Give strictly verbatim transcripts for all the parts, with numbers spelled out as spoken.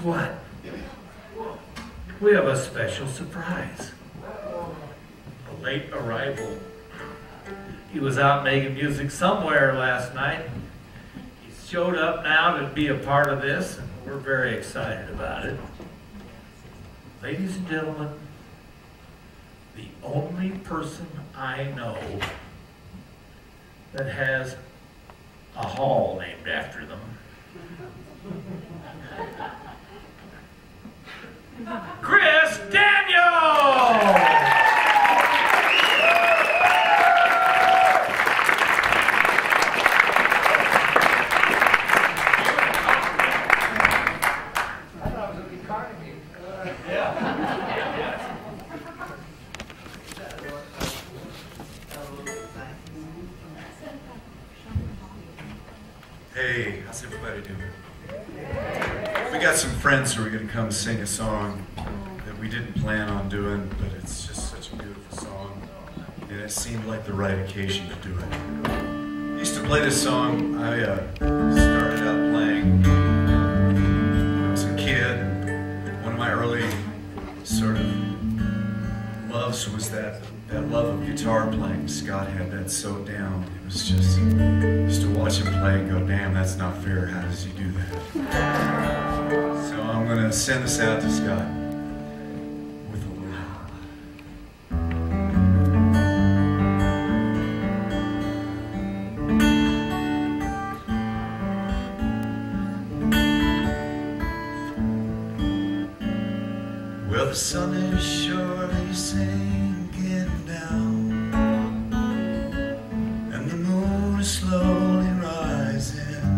what? We have a special surprise. A late arrival. He was out making music somewhere last night. He showed up now to be a part of this, and we're very excited about it. Ladies and gentlemen, the only person I know that has a hall named after them. Chris Daniel! Hey, how's everybody doing? We got some friends who are going to come sing a song that we didn't plan on doing, but it's just such a beautiful song, and it seemed like the right occasion to do it. I used to play this song. I uh, started out playing when I was a kid. One of my early sort of loves was that that love of guitar playing. Scott had that so down. It was just, used to watch him play and go, damn, that's not fair. How does he do that? So I'm going to send this out to Scott with a little help. Well, the sun is surely sinking down, and the moon is slowly rising.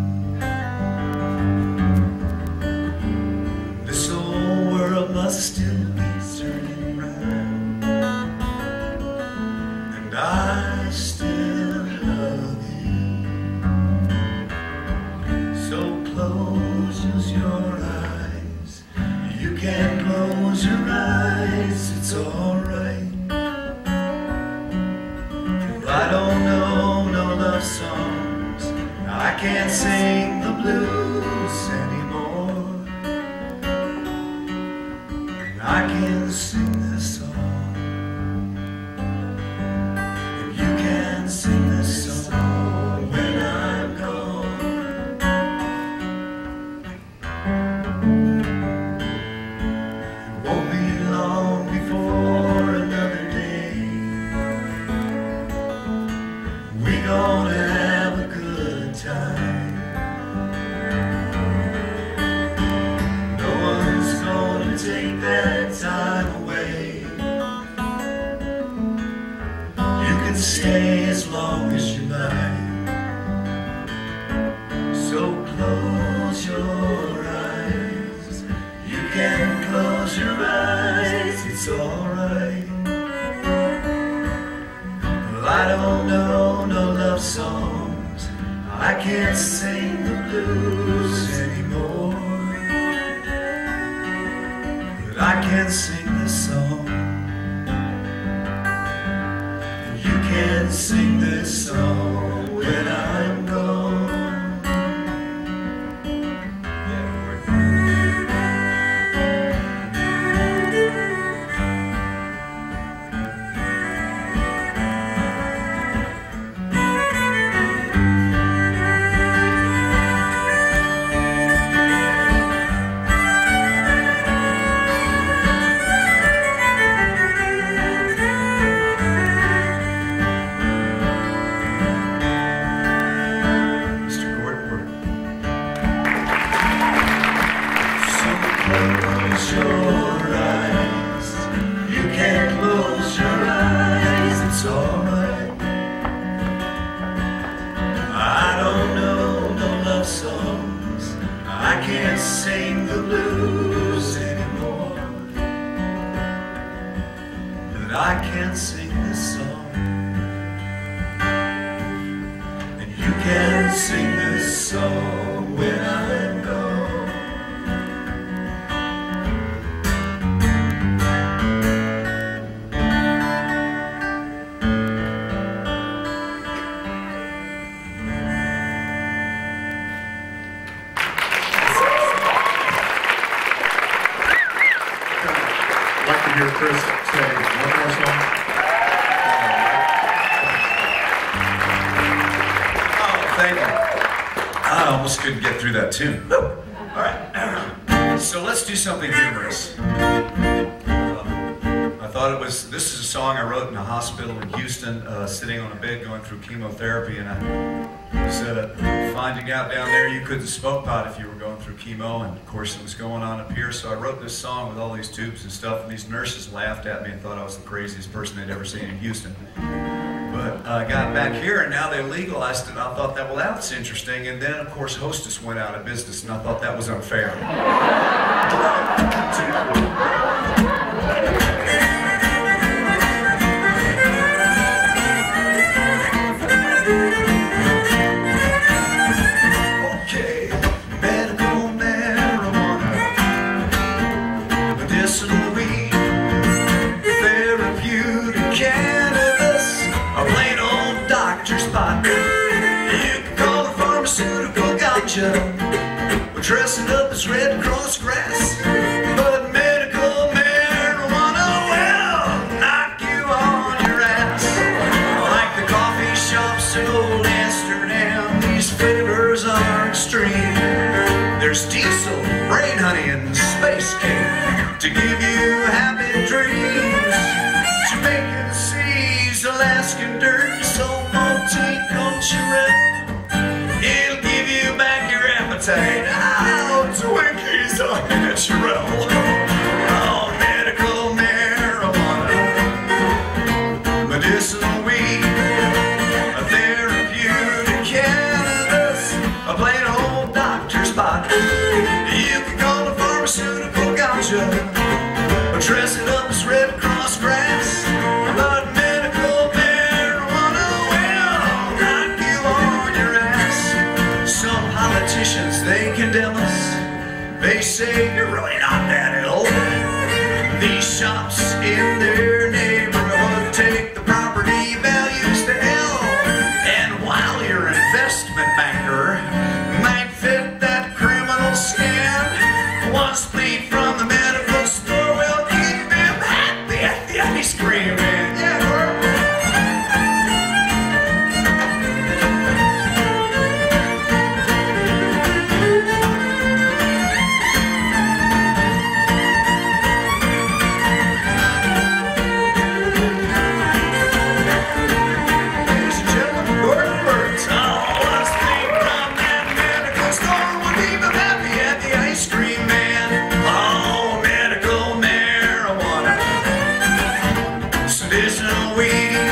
This old world must still be turning round, and I still love you. So close your eyes. You can close your eyes, it's alright. I don't know no love songs, I can't sing the blues anymore. And I can sing this song, and you can sing this song when I'm gone. It won't be long before another day we gonna have a good time. No one's gonna take that time away. You can stay as long as you like. So close your eyes. You can close your eyes, it's alright. Well, I don't know no love songs, I can't sing the blues anymore. But I can sing this song, and you can sing this song when I'm gone. Close your eyes. You can close your eyes, it's alright. I don't know no love songs, I can't sing the blues anymore. But I can sing this song, and you can sing this song when I'm gone. almost couldn't get through that tune. All right, so let's do something humorous. Uh, I thought it was, this is a song I wrote in a hospital in Houston, uh, sitting on a bed going through chemotherapy, and I was uh, finding out down there you couldn't smoke pot if you were going through chemo, and of course it was going on up here, so I wrote this song with all these tubes and stuff, and these nurses laughed at me and thought I was the craziest person they'd ever seen in Houston. But I uh, got back here, and now they legalized it, and I thought that, well, that's interesting. And then, of course, Hostess went out of business, and I thought that was unfair. Okay, medical marijuana, medicinal weed, therapeutic cannabis, a plain old doctor's spot. You can call it pharmaceutical gotcha. We're dressing up as Red Cross grass, but medical marijuana will knock you on your ass. Like the coffee shops in old Amsterdam, these flavors are extreme. There's diesel, rain honey, and space cake to give you happy dreams. Jamaican seas, Alaskan dirt, so multi culture. It'll give you back your appetite. Oh, Twinkies are natural. Oh, medical marijuana, medicinal weed, a therapeutic cannabis, a plain old doctor's spot. You can call it pharmaceutical gotcha, or dress it up as Red Cross grass. But medical marijuana will knock you on your ass. Some politicians, they condemn us. They say you're really not that ill. These shops in their neighborhood take the property values to hell. And while your investment banker might fit that criminal scam, one spleen from the medical store will keep him happy at the ice cream man. Yeah, ladies and gentlemen, Gordon Burns. Oh, one spleen from that medical store will keep him happy at the ice cream man. Oh, medical marijuana, medicinal weed.